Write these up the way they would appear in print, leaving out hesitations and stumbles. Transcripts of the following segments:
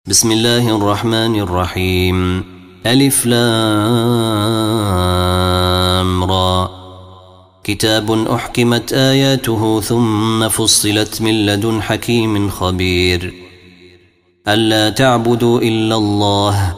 بسم الله الرحمن الرحيم. ألف لام را. كتاب أحكمت آياته ثم فصلت من لدن حكيم خبير. ألا تعبدوا إلا الله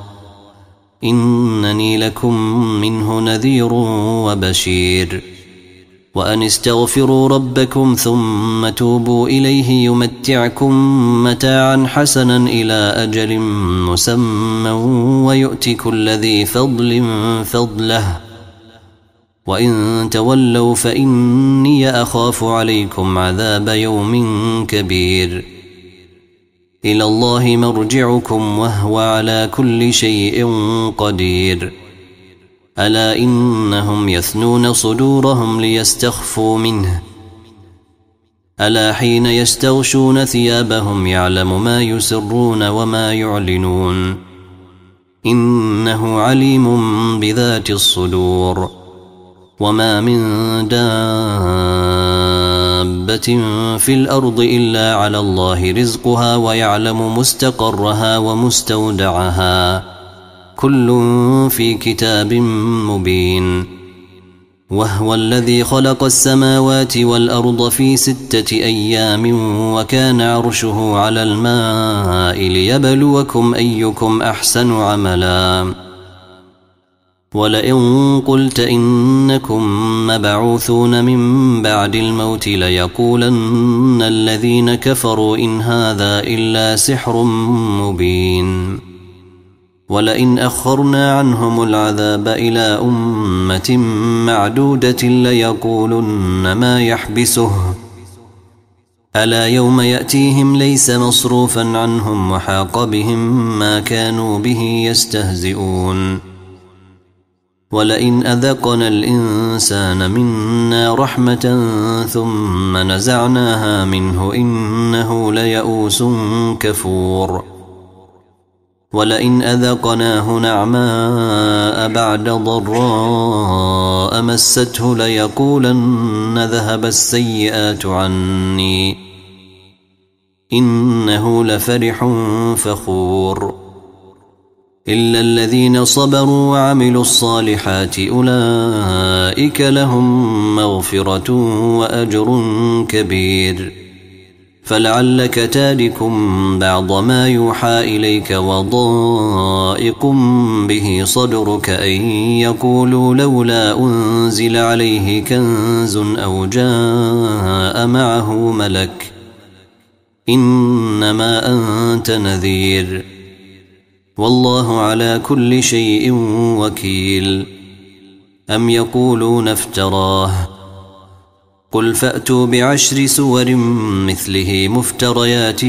إنني لكم منه نذير وبشير. وأن استغفروا ربكم ثم توبوا إليه يمتعكم متاعا حسنا إلى أجل مسمى ويؤت كل ذي فضل فضله وإن تولوا فإني أخاف عليكم عذاب يوم كبير. إلى الله مرجعكم وهو على كل شيء قدير. ألا إنهم يثنون صدورهم ليستخفوا منه ألا حين يستغشون ثيابهم يعلم ما يسرون وما يعلنون إنه عليم بذات الصدور. وما من دابة في الأرض إلا على الله رزقها ويعلم مستقرها ومستودعها كل في كتاب مبين. وهو الذي خلق السماوات والأرض في 6 أيام وكان عرشه على الماء ليبلوكم أيكم أحسن عملا. ولئن قلت إنكم مبعوثون من بعد الموت ليقولن الذين كفروا إن هذا إلا سحر مبين. ولئن أخرنا عنهم العذاب إلى أمة معدودة ليقولن ما يحبسه ألا يوم يأتيهم ليس مصروفا عنهم وحاق بهم ما كانوا به يستهزئون. ولئن أذقنا الإنسان منا رحمة ثم نزعناها منه إنه ليئوس كفور. ولئن أذقناه نعماء بعد ضراء مسته ليقولن ذهب السيئات عني إنه لفرح فخور. إلا الذين صبروا وعملوا الصالحات أولئك لهم مغفرة وأجر كبير. فلعلك تارك بعض ما يوحى إليك وضائق به صدرك أن يقولوا لولا أنزل عليه كنز أو جاء معه ملك إنما أنت نذير والله على كل شيء وكيل. أم يقولون افتراه قل فأتوا ب10 سور مثله مفتريات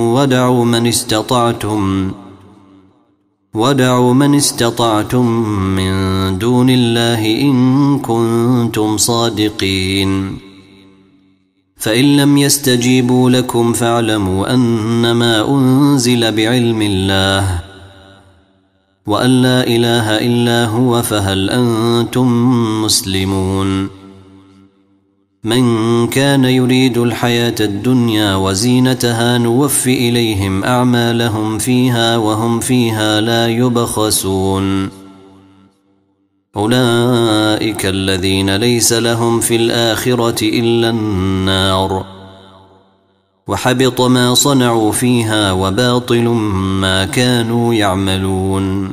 ودعوا من استطعتم من دون الله إن كنتم صادقين. فإن لم يستجيبوا لكم فاعلموا أنما أنزل بعلم الله وأن لا إله إلا هو فهل أنتم مسلمون. من كان يريد الحياة الدنيا وزينتها نوف إليهم أعمالهم فيها وهم فيها لا يبخسون. أولئك الذين ليس لهم في الآخرة إلا النار وحبط ما صنعوا فيها وباطل ما كانوا يعملون.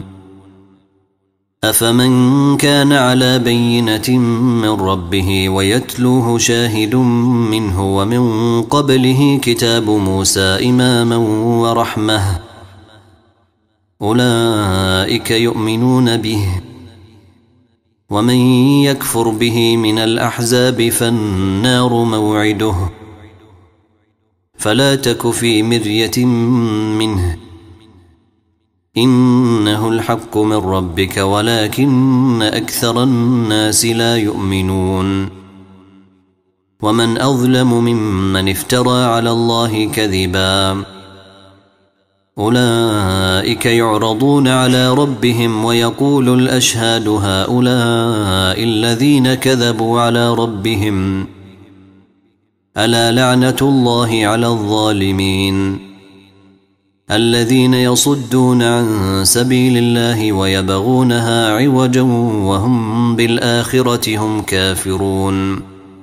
أفمن كان على بينة من ربه ويتلوه شاهد منه ومن قبله كتاب موسى إماما ورحمة أولئك يؤمنون به. ومن يكفر به من الأحزاب فالنار موعده فلا تك في مرية منه إنه الحق من ربك ولكن أكثر الناس لا يؤمنون. ومن أظلم ممن افترى على الله كذبا أولئك يعرضون على ربهم ويقول الأشهاد هؤلاء الذين كذبوا على ربهم ألا لعنة الله على الظالمين. الذين يصدون عن سبيل الله ويبغونها عوجا وهم بالآخرة هم كافرون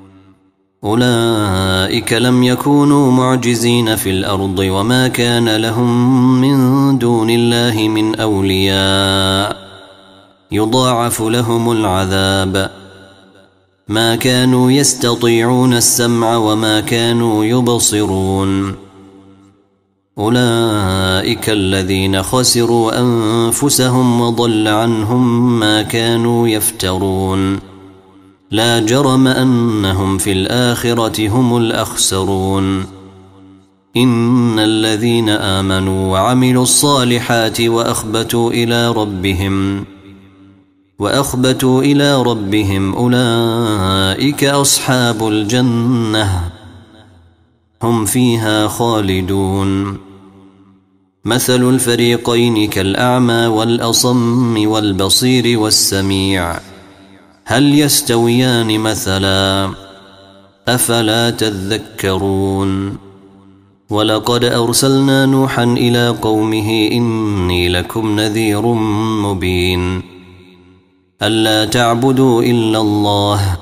أولئك لم يكونوا معجزين في الأرض وما كان لهم من دون الله من أولياء يضاعف لهم العذاب ما كانوا يستطيعون السمع وما كانوا يبصرون أولئك الذين خسروا أنفسهم وضل عنهم ما كانوا يفترون لا جرم أنهم في الآخرة هم الأخسرون إن الذين آمنوا وعملوا الصالحات وأخبتوا إلى ربهم أولئك أصحاب الجنة هم فيها خالدون مثل الفريقين كالأعمى والأصم والبصير والسميع هل يستويان مثلا أفلا تذكرون ولقد أرسلنا نوحا إلى قومه إني لكم نذير مبين ألا تعبدوا إلا الله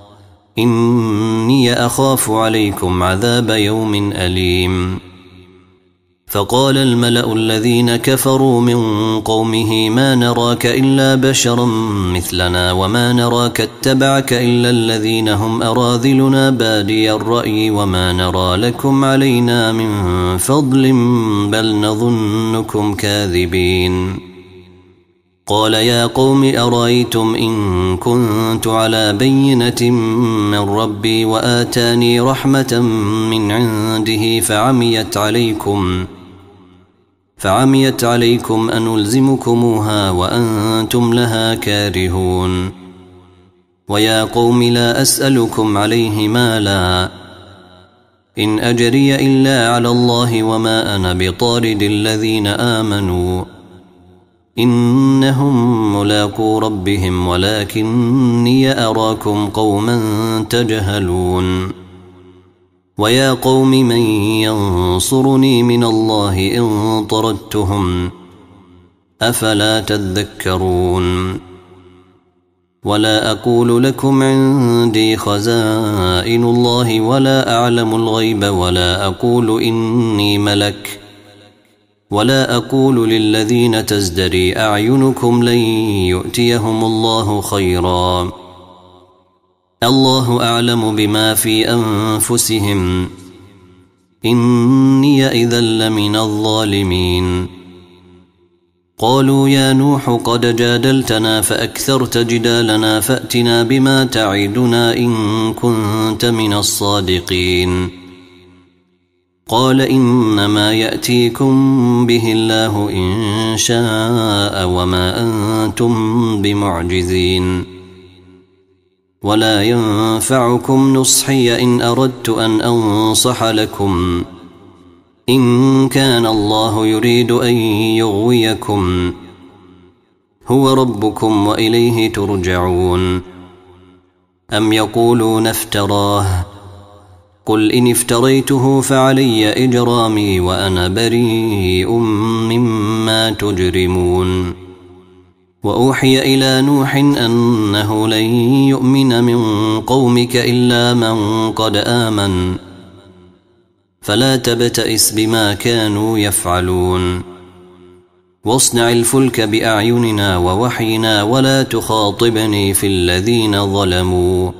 إني أخاف عليكم عذاب يوم أليم فقال الملأ الذين كفروا من قومه ما نراك إلا بشرا مثلنا وما نراك اتبعك إلا الذين هم أراذلنا بادي الرأي وما نرى لكم علينا من فضل بل نظنكم كاذبين قال يا قوم أرأيتم إن كنت على بينة من ربي وآتاني رحمة من عنده فعميت عليكم أنلزمكموها وأنتم لها كارهون ويا قوم لا أسألكم عليه مالا إن أجري إلا على الله وما أنا بطارد الذين آمنوا إنهم ملاقو ربهم ولكني أراكم قوما تجهلون ويا قوم من ينصرني من الله إن طردتهم أفلا تذكرون ولا أقول لكم عندي خزائن الله ولا أعلم الغيب ولا أقول إني ملك ولا أقول للذين تزدري أعينكم لن يؤتيهم الله خيرا الله أعلم بما في أنفسهم إني إذا لمن الظالمين قالوا يا نوح قد جادلتنا فأكثرت جدالنا فأتنا بما تعدنا إن كنت من الصادقين قال إنما يأتيكم به الله إن شاء وما أنتم بمعجزين ولا ينفعكم نصحي إن أردت أن أنصح لكم إن كان الله يريد أن يغويكم هو ربكم وإليه ترجعون أم يقولون افتراه قل إن افتريته فعلي إجرامي وأنا بريء مما تجرمون وأوحي إلى نوح أنه لن يؤمن من قومك إلا من قد آمن فلا تبتئس بما كانوا يفعلون واصنع الفلك بأعيننا ووحينا ولا تخاطبني في الذين ظلموا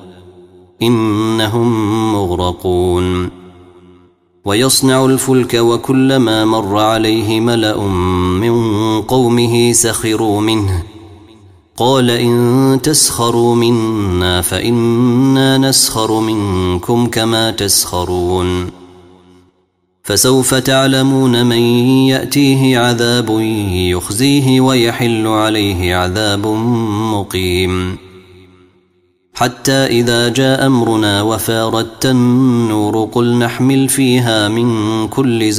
إنهم مغرقون ويصنع الفلك وكلما مر عليه ملأ من قومه سخروا منه قال إن تسخروا منا فإنا نسخر منكم كما تسخرون فسوف تعلمون من يأتيه عذاب يخزيه ويحل عليه عذاب مقيم حتى إذا جاء أمرنا وفارت النور قل نحمل فيها من كل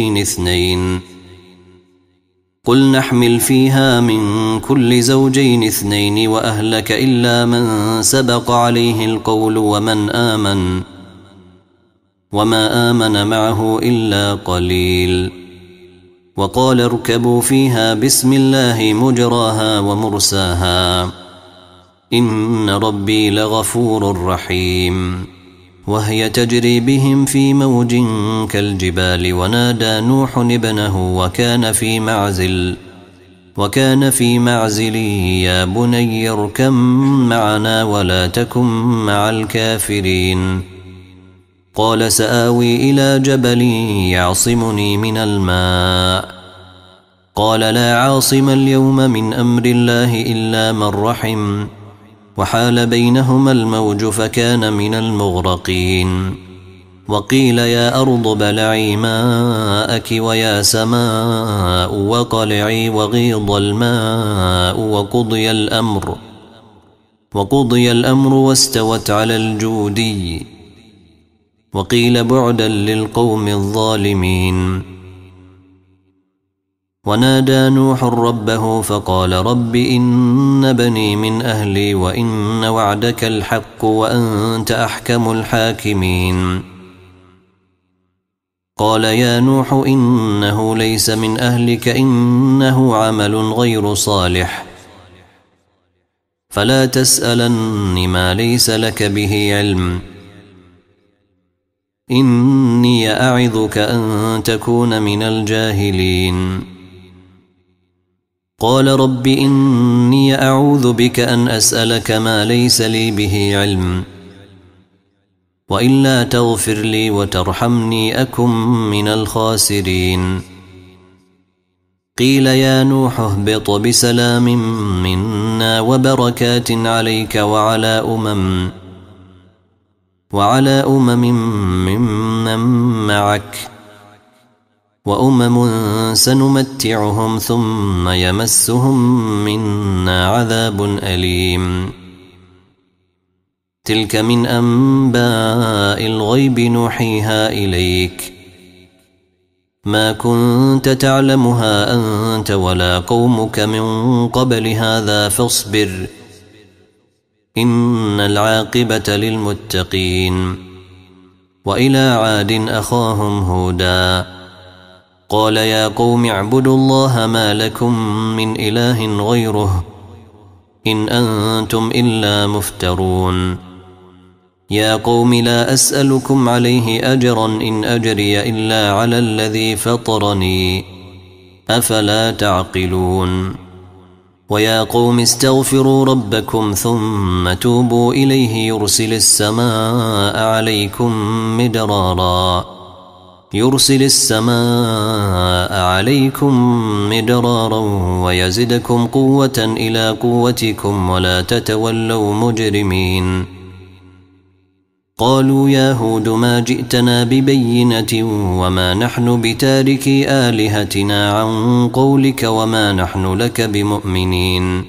زوجين اثنين وأهلك إلا من سبق عليه القول وما آمن معه إلا قليل وقال اركبوا فيها بسم الله مجراها ومرساها إن ربي لغفور رحيم. وهي تجري بهم في موج كالجبال ونادى نوح ابنه وكان في معزل يا بني اركب معنا ولا تكن مع الكافرين. قال سآوي إلى جبل يعصمني من الماء. قال لا عاصم اليوم من أمر الله إلا من رحم وحال بينهما الموج فكان من المغرقين. وقيل يا أرض بلعي ماءك ويا سماء وقلعي وغيض الماء وقضي الأمر واستوت على الجودي. وقيل بعدا للقوم الظالمين. ونادى نوح ربه فقال رب إن بني من أهلي وإن وعدك الحق وأنت أحكم الحاكمين. قال يا نوح إنه ليس من أهلك إنه عمل غير صالح فلا تسألن ما ليس لك به علم إني أعظك أن تكون من الجاهلين. قال رب إني أعوذ بك أن أسألك ما ليس لي به علم وإلا تغفر لي وترحمني أكن من الخاسرين. قيل يا نوح اهبط بسلام منا وبركات عليك وعلى أمم ممن معك وأمم سنمتعهم ثم يمسهم منا عذاب أليم. تلك من أنباء الغيب نوحيها إليك ما كنت تعلمها أنت ولا قومك من قبل هذا فاصبر إن العاقبة للمتقين. وإلى عاد أخاهم هودا قال يا قوم اعبدوا الله ما لكم من إله غيره إن أنتم إلا مفترون. يا قوم لا أسألكم عليه أجرا إن أجري إلا على الذي فطرني أفلا تعقلون. ويا قوم استغفروا ربكم ثم توبوا إليه يرسل السماء عليكم مدرارا ويزدكم قوة إلى قوتكم ولا تتولوا مجرمين. قالوا يا هود ما جئتنا ببينة وما نحن بتاركي آلهتنا عن قولك وما نحن لك بمؤمنين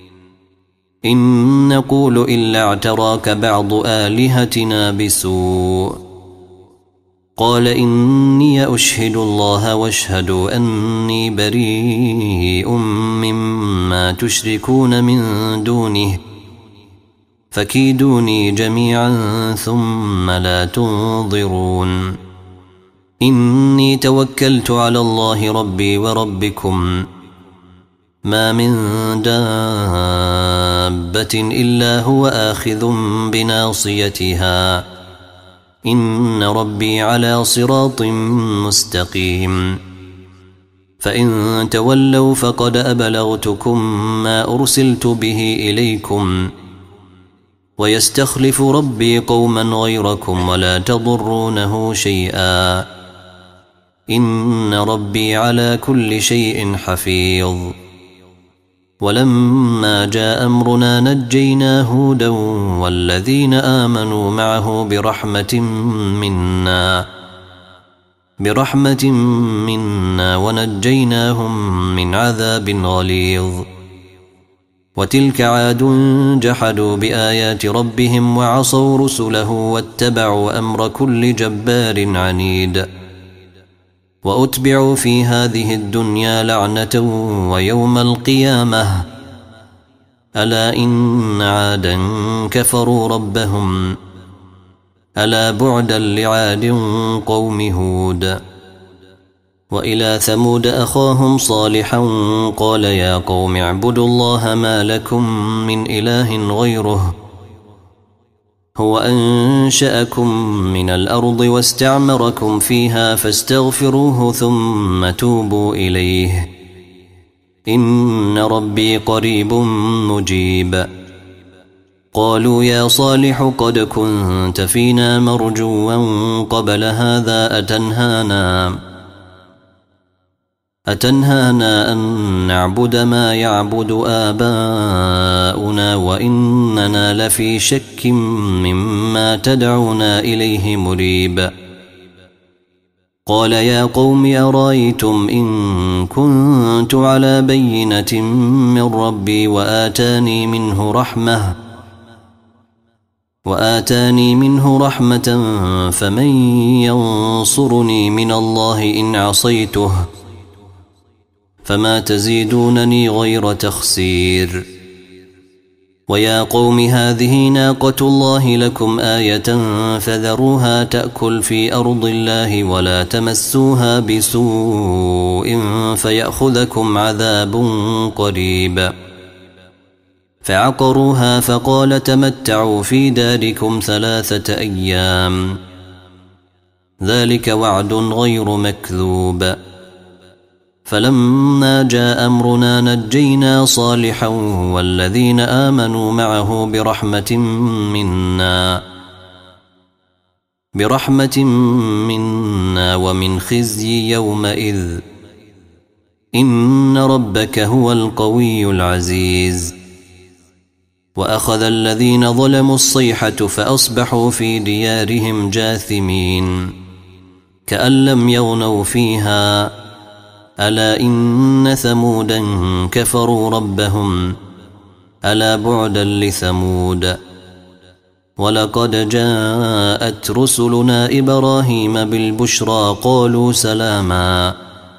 إن نقول إلا اعتراك بعض آلهتنا بسوء. قال إني أشهد الله واشهدوا أني بريء مما تشركون من دونه فكيدوني جميعا ثم لا تنظرون. إني توكلت على الله ربي وربكم ما من دابة إلا هو آخذ بناصيتها إن ربي على صراط مستقيم. فإن تولوا فقد أبلغتكم ما أرسلت به إليكم ويستخلف ربي قوما غيركم ولا تضرونه شيئا إن ربي على كل شيء حفيظ. ولما جاء أمرنا نجينا هودا والذين آمنوا معه برحمة منا ونجيناهم من عذاب غليظ. وتلك عاد جحدوا بآيات ربهم وعصوا رسله واتبعوا أمر كل جبار عنيد. وأتبعوا في هذه الدنيا لعنة ويوم القيامة ألا إن عادا كفروا ربهم ألا بعدا لعاد قوم هود. وإلى ثمود أخاهم صالحا قال يا قوم اعبدوا الله ما لكم من إله غيره هو أنشأكم من الأرض واستعمركم فيها فاستغفروه ثم توبوا إليه إن ربي قريب مجيب. قالوا يا صالح قد كنت فينا مرجوا قبل هذا أتنهانا أن نعبد ما يعبد آباؤنا وإننا لفي شك مما تدعونا إليه مريب. قال يا قوم أرأيتم إن كنت على بينة من ربي وآتاني منه رحمة فمن ينصرني من الله إن عصيته فما تزيدونني غير تخسير. ويا قوم هذه ناقة الله لكم آية فذروها تأكل في أرض الله ولا تمسوها بسوء فيأخذكم عذاب قريب. فعقروها فقال تمتعوا في داركم 3 أيام ذلك وعد غير مكذوب. فلما جاء أمرنا نجينا صالحا والذين آمنوا معه برحمة منا ومن خزي يومئذ إن ربك هو القوي العزيز. وأخذ الذين ظلموا الصيحة فأصبحوا في ديارهم جاثمين كأن لم يغنوا فيها ألا إن ثمودا كفروا ربهم ألا بعدا لثمود. ولقد جاءت رسلنا إبراهيم بالبشرى قالوا سلاما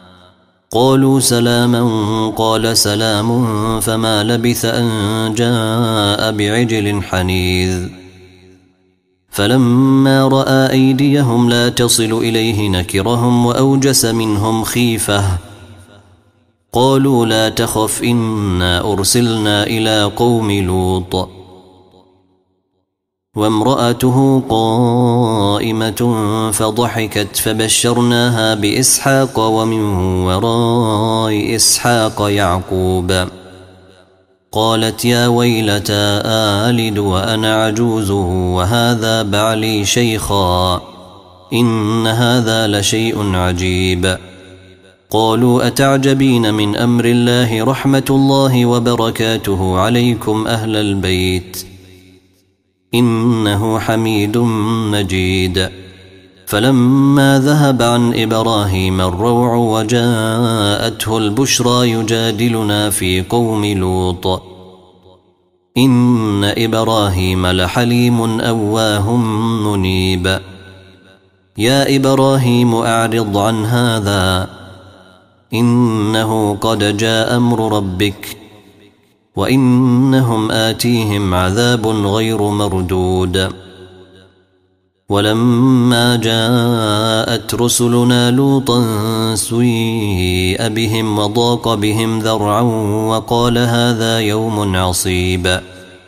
قال سلام فما لبث أن جاء بعجل حنيذ. فلما رأى أيديهم لا تصل إليه نكرهم وأوجس منهم خيفة قالوا لا تخف إنا أرسلنا إلى قوم لوط وامرأته قائمة فضحكت فبشرناها بإسحاق ومن وراء إسحاق يعقوب. قالت يا ويلتى آلد وأنا عجوز وهذا بعلي شيخا إن هذا لشيء عجيب. قالوا أتعجبين من أمر الله رحمة الله وبركاته عليكم أهل البيت إنه حميد مجيد. فلما ذهب عن إبراهيم الروع وجاءته البشرى يجادلنا في قوم لوط إن إبراهيم لحليم أواه منيب. يا إبراهيم أعرض عن هذا إنه قد جاء أمر ربك وإنهم آتيهم عذاب غير مردود. ولما جاءت رسلنا لوطا سيء بهم وضاق بهم ذرعا وقال هذا يوم عصيب.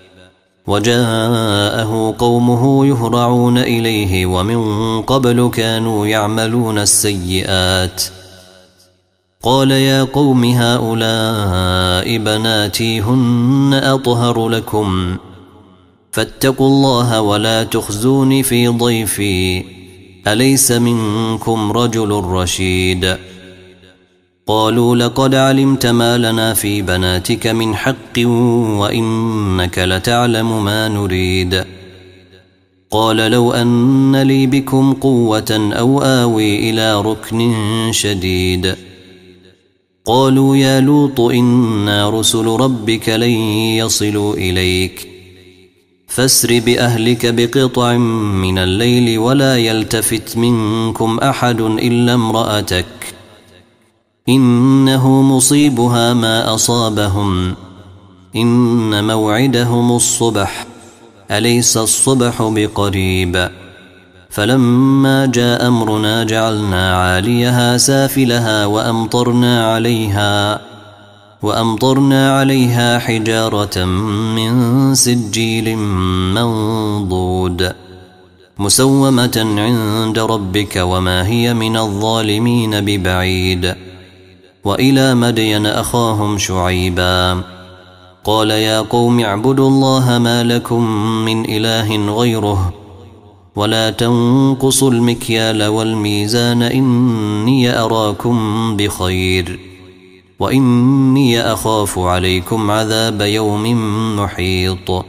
وجاءه قومه يهرعون إليه ومن قبل كانوا يعملون السيئات. قال يا قوم هؤلاء بناتي هن أطهر لكم فاتقوا الله ولا تخزوني في ضيفي أليس منكم رجل رشيد. قالوا لقد علمت ما لنا في بناتك من حق وإنك لتعلم ما نريد. قال لو أن لي بكم قوة أو آوي إلى ركن شديد. قالوا يا لوط إنا رسل ربك لن يصلوا إليك فاسر بأهلك بقطع من الليل ولا يلتفت منكم أحد إلا امرأتك إنه مصيبها ما أصابهم إن موعدهم الصبح أليس الصبح بقريب. فلما جاء أمرنا جعلنا عاليها سافلها وأمطرنا عليها حجارة من سجيل منضود مسومة عند ربك وما هي من الظالمين ببعيد. وإلى مدين أخاهم شعيبا قال يا قوم اعبدوا الله ما لكم من إله غيره ولا تنقصوا المكيال والميزان إني أراكم بخير وإني أخاف عليكم عذاب يوم محيط.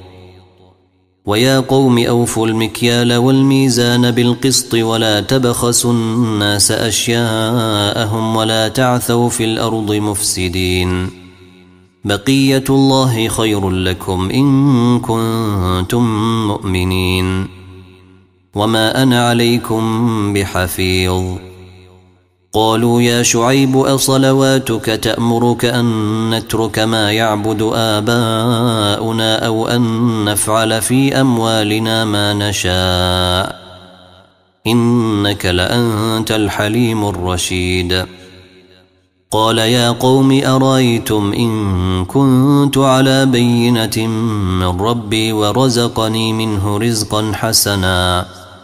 ويا قوم أوفوا المكيال والميزان بالقسط ولا تبخسوا الناس أشياءهم ولا تعثوا في الأرض مفسدين بقية الله خير لكم إن كنتم مؤمنين وما أنا عليكم بحفيظ. قالوا يا شعيب أصلواتك تأمرك أن نترك ما يعبد آباؤنا أو أن نفعل في أموالنا ما نشاء إنك لأنت الحليم الرشيد. قال يا قوم أرأيتم إن كنت على بينة من ربي ورزقني منه رزقا حسنا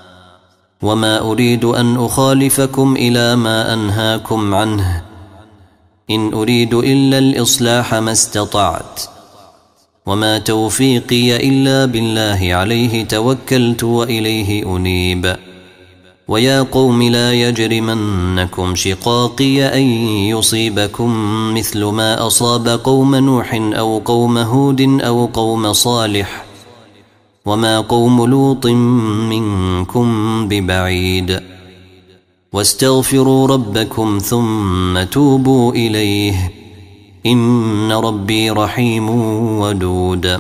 وما أريد أن أخالفكم إلى ما أنهاكم عنه إن أريد إلا الإصلاح ما استطعت وما توفيقي إلا بالله عليه توكلت وإليه أنيب. ويا قوم لا يجرمنكم شقاقي أن يصيبكم مثل ما أصاب قوم نوح أو قوم هود أو قوم صالح وما قوم لوط منكم ببعيد واستغفروا ربكم ثم توبوا إليه إن ربي رحيم ودود.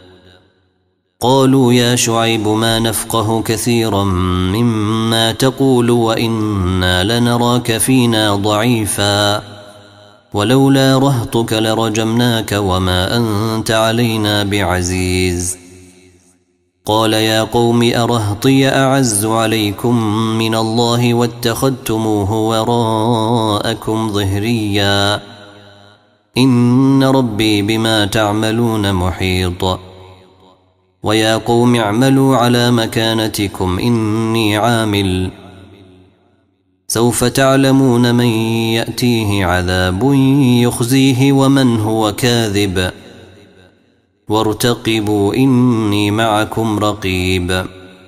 قالوا يا شعيب ما نفقه كثيرا مما تقول وإنا لنراك فينا ضعيفا ولولا رهطك لرجمناك وما أنت علينا بعزيز. قال يا قوم أرهطي أعز عليكم من الله واتخذتموه وراءكم ظهريا إن ربي بما تعملون محيط. ويا قوم اعملوا على مكانتكم إني عامل سوف تعلمون من يأتيه عذاب يخزيه ومن هو كاذب وارتقبوا إني معكم رقيب.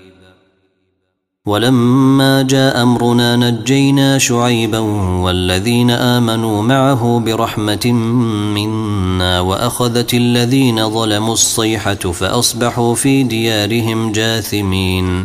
ولما جاء أمرنا نجينا شعيبا والذين آمنوا معه برحمة منا وأخذت الذين ظلموا الصيحة فأصبحوا في ديارهم جاثمين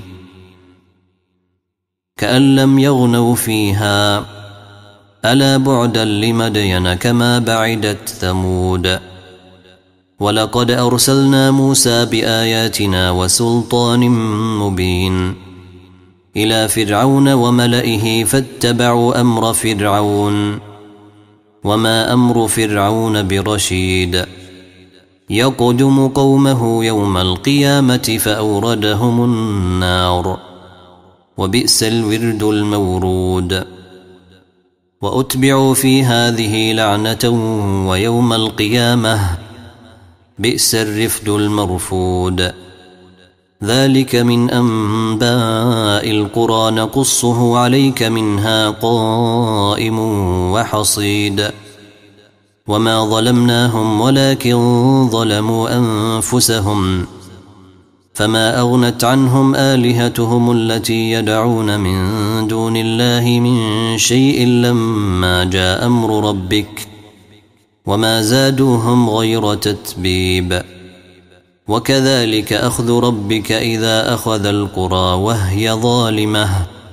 كأن لم يغنوا فيها ألا بعدا لمدين كما بعدت ثمود. ولقد أرسلنا موسى بآياتنا وسلطان مبين إلى فرعون وملئه فاتبعوا أمر فرعون وما أمر فرعون برشيد يقدم قومه يوم القيامة فأوردهم النار وبئس الورد المورود. وأتبعوا في هذه لعنة ويوم القيامة بئس الرفد المرفود. ذلك من أنباء القرى نقصه عليك منها قائم وحصيد. وما ظلمناهم ولكن ظلموا أنفسهم فما أغنت عنهم آلهتهم التي يدعون من دون الله من شيء لما جاء أمر ربك وما زادوهم غير تتبيب. وكذلك أخذ ربك إذا أخذ القرى وهي ظالمة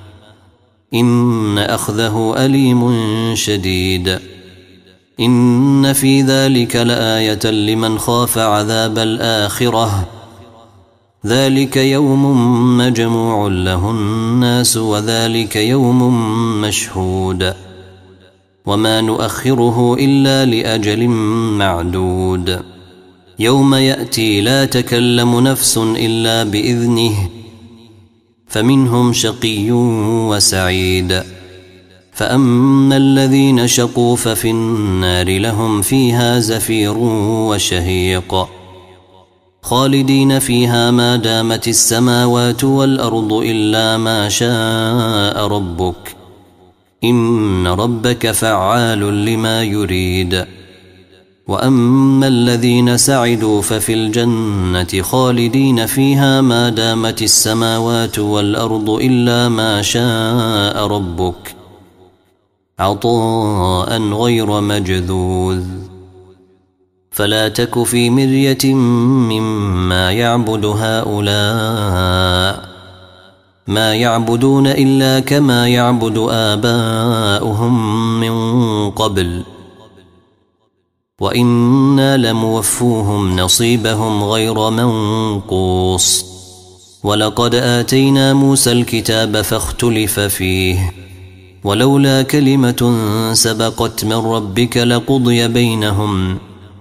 إن أخذه أليم شديد. إن في ذلك لآية لمن خاف عذاب الآخرة ذلك يوم مجموع له الناس وذلك يوم مشهود وما نؤخره إلا لأجل معدود. يوم يأتي لا تكلم نفس إلا بإذنه فمنهم شقي وسعيد. فأما الذين شقوا ففي النار لهم فيها زفير وشهيق خالدين فيها ما دامت السماوات والأرض إلا ما شاء ربك إن ربك فعال لما يريد. وأما الذين سعدوا ففي الجنة خالدين فيها ما دامت السماوات والأرض إلا ما شاء ربك عطاء غير مجذوذ. فلا تك في مرية مما يعبد هؤلاء ما يعبدون إلا كما يعبد آباؤهم من قبل وإنا لموفوهم نصيبهم غير منقوص. ولقد آتينا موسى الكتاب فاختلف فيه ولولا كلمة سبقت من ربك لقضي بينهم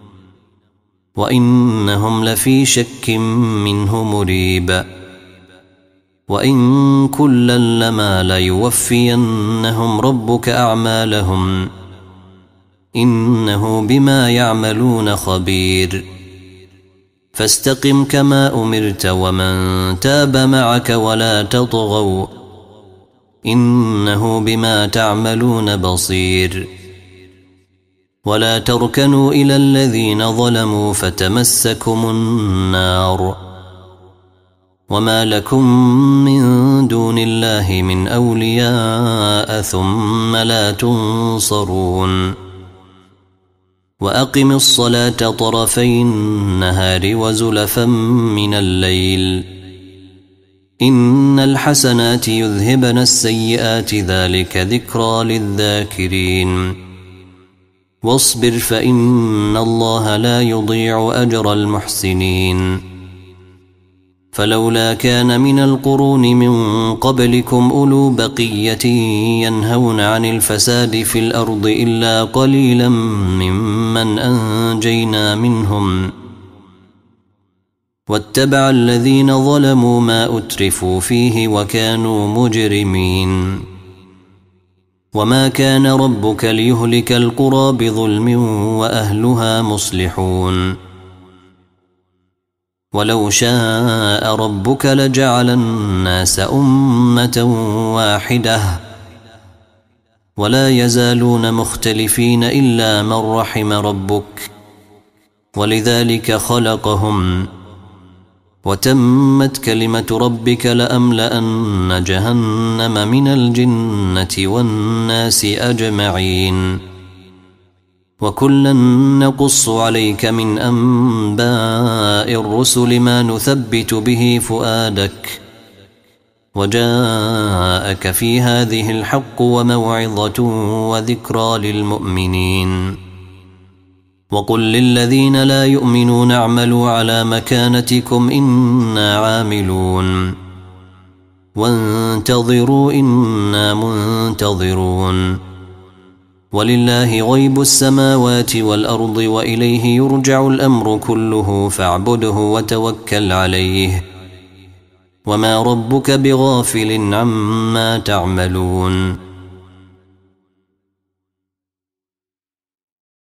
وإنهم لفي شك منه مريب. وإن كلا لما ليوفينهم ربك أعمالهم إنه بما يعملون خبير. فاستقم كما أمرت ومن تاب معك ولا تطغوا إنه بما تعملون بصير. ولا تركنوا إلى الذين ظلموا فتمسكم النار وما لكم من دون الله من أولياء ثم لا تنصرون. وأقم الصلاة طرفي النهار وزلفا من الليل إن الحسنات يذهبن السيئات ذلك ذكرى للذاكرين. واصبر فإن الله لا يضيع أجر المحسنين. فلولا كان من القرون من قبلكم أولو بقية ينهون عن الفساد في الأرض إلا قليلا ممن أنجينا منهم واتبع الذين ظلموا ما أترفوا فيه وكانوا مجرمين. وما كان ربك ليهلك القرى بظلم وأهلها مصلحون. ولو شاء ربك لجعل الناس أمة واحدة ولا يزالون مختلفين إلا من رحم ربك ولذلك خلقهم وتمت كلمة ربك لأملأن جهنم من الجنة والناس أجمعين. وكلا نقص عليك من أنباء الرسل ما نثبت به فؤادك وجاءك في هذه الحق وموعظة وذكرى للمؤمنين. وقل للذين لا يؤمنون اعملوا على مكانتكم إنا عاملون وانتظروا إنا منتظرون. ولله غيب السماوات والأرض وإليه يرجع الأمر كله فاعبده وتوكل عليه وما ربك بغافل عما تعملون.